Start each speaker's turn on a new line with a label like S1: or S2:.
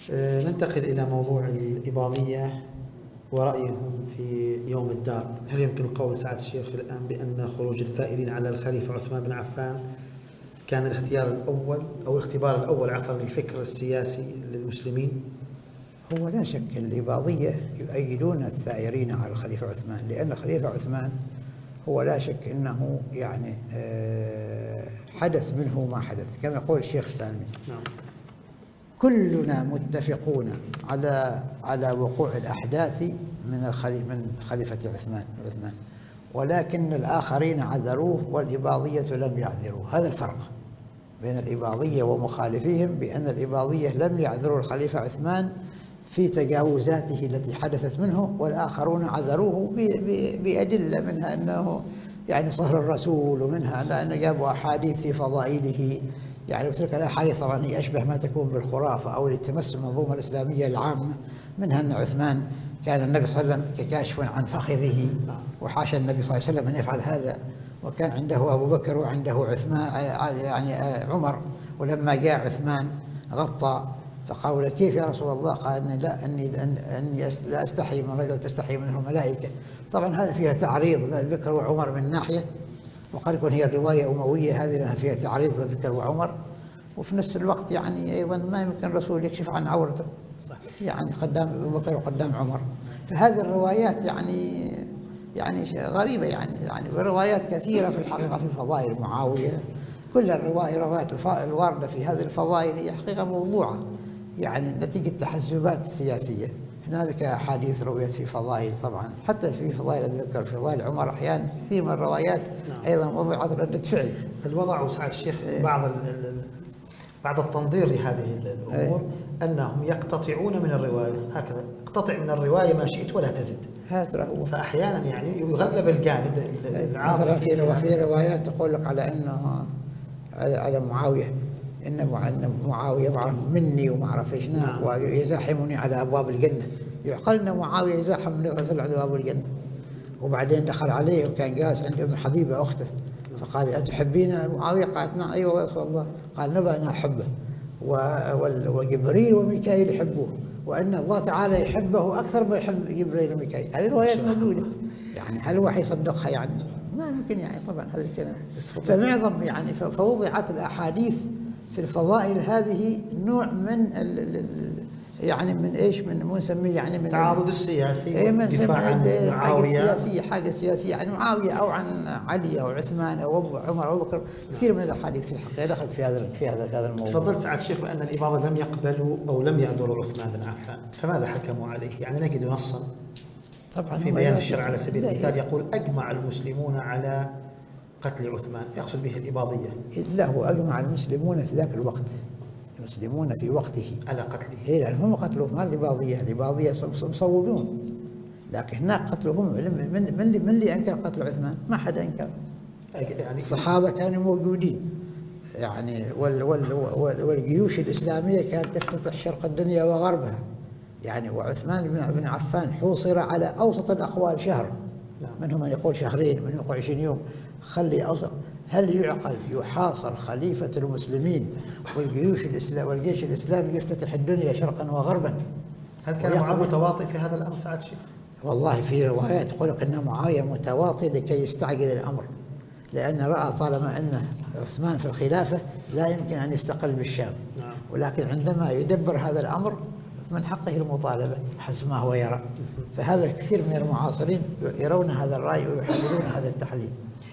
S1: ننتقل إلى موضوع الإباضية ورأيهم في يوم الدار. هل يمكن القول سعادة الشيخ الآن بأن خروج الثائرين على الخليفة عثمان بن عفان كان الاختيار الأول أو الاختبار الأول عفوا للفكر السياسي للمسلمين؟
S2: هو لا شك الإباضية يؤيدون الثائرين على الخليفة عثمان، لأن الخليفة عثمان هو لا شك أنه يعني حدث منه ما حدث كما يقول الشيخ السالمي.
S1: نعم.
S2: كلنا متفقون على وقوع الأحداث من خليفة عثمان، ولكن الآخرين عذروه والإباضية لم يعذروه. هذا الفرق بين الإباضية ومخالفيهم، بأن الإباضية لم يعذروا الخليفة عثمان في تجاوزاته التي حدثت منه، والآخرون عذروه بأدلة، منها أنه يعني صهر الرسول، ومنها أن جابوا أحاديث في فضائله. يعني وتلك الأحاديث طبعا هي أشبه ما تكون بالخرافة أو لتمس المنظومة الإسلامية العامة، منها أن عثمان كان النبي صلى الله عليه وسلم ككاشف عن فخذه، وحاشا النبي صلى الله عليه وسلم أن يفعل هذا، وكان عنده أبو بكر وعنده عثمان يعني عمر، ولما جاء عثمان غطى، فقالوا له كيف يا رسول الله؟ قال أني لا أستحي من رجل تستحي منه الملائكة. طبعا هذا فيها تعريض أبي بكر وعمر من ناحية، وقد يكون هي الرواية أموية هذه لأنها فيها تعريض أبي بكر وعمر، وفي نفس الوقت يعني أيضا ما يمكن الرسول يكشف عن عورته، يعني قدام أبو بكر وقدام عمر. فهذه الروايات يعني غريبة، يعني روايات كثيرة في الحقيقة في فضائل معاوية. كل الروايات الواردة في هذه الفضائل هي حقيقة موضوعة، يعني نتيجة تحزبات سياسية. هنالك أحاديث رويت في فضائل، طبعا حتى في فضائل أبي بكر في فضائل عمر أحيانا كثير من الروايات أيضا وضعت ردة فعل.
S1: هل وضعوا سعادة الشيخ بعض التنظير لهذه الأمور أنهم يقتطعون من الرواية، هكذا اقتطع من الرواية ما شئت ولا تزد، فأحيانا يعني يغلب الجانب العاطفي.
S2: مثلا في روايات تقول لك على أنه على معاوية، إن معاوية معرف مني وما أعرف إيش، ويزاحمني على أبواب الجنة. يعقلنا معاوية يزاحم النبي صلى الله عليه وسلم على أبواب الجنة، وبعدين دخل عليه وكان جالس عند أم حبيبة أخته، فقال أتحبين معاوية؟ قالت نعم. أي والله يا رسول الله. قال نبأ أنا أحبه، وجبريل وميكائيل يحبوه، وأن الله تعالى يحبه أكثر ما يحب جبريل وميكائيل. هذه الروايات موجودة، يعني هل الواحد يصدقها؟ يعني ما يمكن، يعني طبعا هذا الكلام. فمعظم يعني فوضعت الأحاديث في الفضائل هذه نوع من يعني من ايش، من نسميه يعني من
S1: التعاضد السياسي، الدفاع عن معاويه،
S2: حاجه سياسيه عن معاويه او عن علي او عثمان او عمر او بكر. كثير من الاحاديث في الحقيقه دخلت في هذا الموضوع.
S1: تفضلت سعادة الشيخ بان الإباضة لم يقبلوا او لم يعذروا عثمان بن عفان، فماذا حكموا عليه؟ يعني نجد نصا طبعا في بيان الشرع على سبيل المثال يقول اجمع المسلمون على قتل عثمان، يقصد به الإباضية.
S2: لا، هو اجمع المسلمون في ذاك الوقت، المسلمون في وقته
S1: على قتله.
S2: هي يعني هم قتلوه، ما الإباضية مصوبون، لكن هناك قتلهم. من اللي أنكر قتل عثمان؟ ما حدا أنكر، يعني الصحابة كانوا موجودين، يعني والجيوش الإسلامية كانت تفتتح شرق الدنيا وغربها، يعني وعثمان بن عفان حوصر على أوسط الأقوال شهر، منهم من يقول شهرين، منهم يقول 20 يوم. خلي أوسط. هل يعقل يحاصر خليفة المسلمين والجيش الإسلامي يفتتح الدنيا شرقا وغربا؟
S1: هل كان معاوية متواطئ في هذا الأمر سعادة الشيخ؟
S2: والله في روايات تقول لك أن معاوية متواطئ لكي يستعجل الأمر، لأن رأى طالما أن عثمان في الخلافة لا يمكن أن يستقل بالشام. ولكن عندما يدبر هذا الأمر من حقه المطالبة حسب ما هو يرى. فهذا كثير من المعاصرين يرون هذا الرأي ويحللون هذا التحليل.